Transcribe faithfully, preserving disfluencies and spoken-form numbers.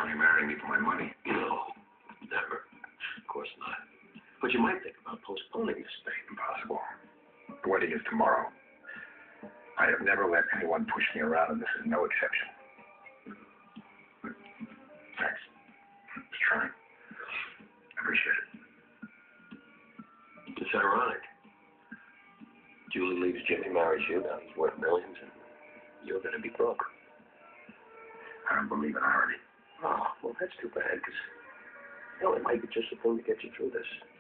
Are you marrying me for my money? No, never. Of course not. But you might think about postponing this thing. Impossible. The wedding is tomorrow. I have never let anyone push me around, and this is no exception. Thanks. Just trying. I appreciate it. It's ironic. Julie leaves Jimmy, marries you, now he's worth millions, and you're going to be broke. I don't believe in irony. Oh, well, that's too bad, because, you know, it might be just the thing to get you through this.